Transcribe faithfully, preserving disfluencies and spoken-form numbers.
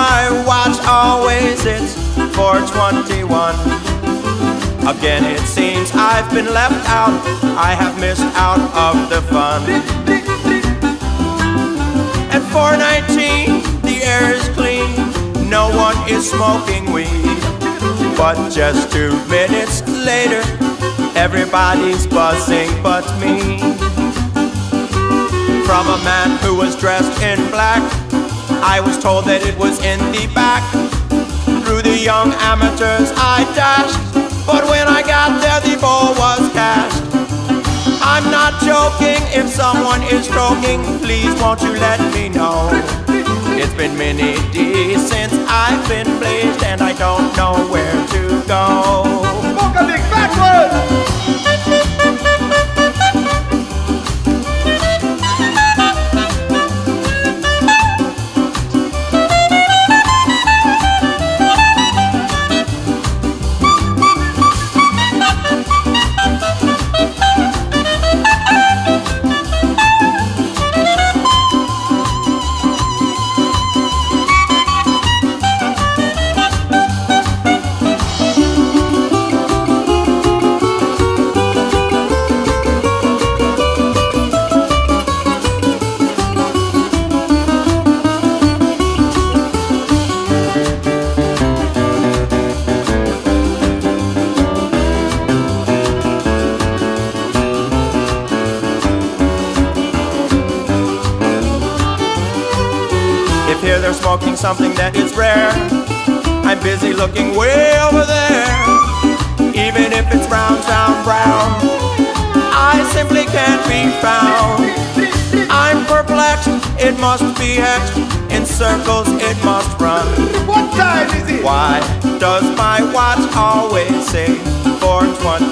my watch always hits four twenty-one. Again it seems I've been left out, I have missed out of the fun. At four nineteen the air is clean, no one is smoking weed. But just two minutes later, everybody's buzzing but me. From a man who was dressed in black, I was told that it was in the back. Through the young amateurs I dashed, but when I got there the ball was cashed. I'm not joking, if someone is stroking, please won't you let me know. It's been many days since I've been blazed, and I don't know where to go. Smoke a big backward! If here they're smoking something that is rare, I'm busy looking way over there. Even if it's brown, sound brown, I simply can't be found. I'm perplexed, it must be hexed, in circles it must run. What time is it? Why does my watch always say four twenty?